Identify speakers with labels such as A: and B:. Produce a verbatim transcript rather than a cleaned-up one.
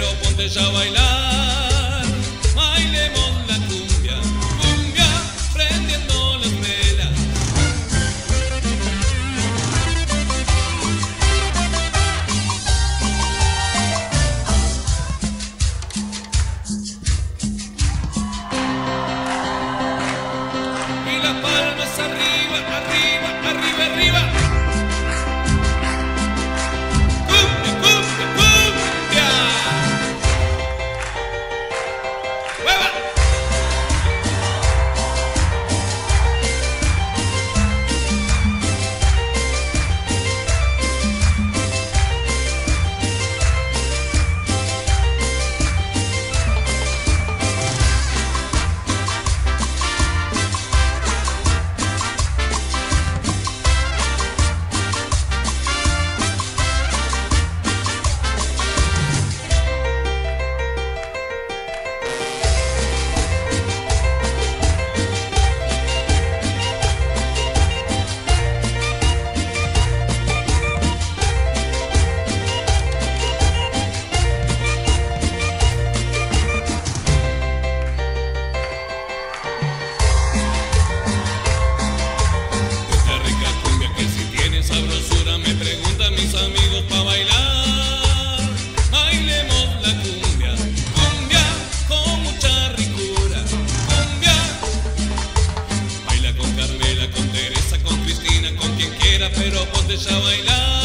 A: ponte ya a bailar. Bailemos la cumbia, cumbia, prendiendo las velas. Y las palmas arriba, arriba, arriba, arriba. Cumbia, cumbia, cumbia. ¡Mueva! Sabrosura, me preguntan mis amigos pa' bailar. Bailemos la cumbia, cumbia con mucha ricura. Cumbia, baila con Carmela, con Teresa, con Cristina, con quien quiera, pero ponte ya a bailar.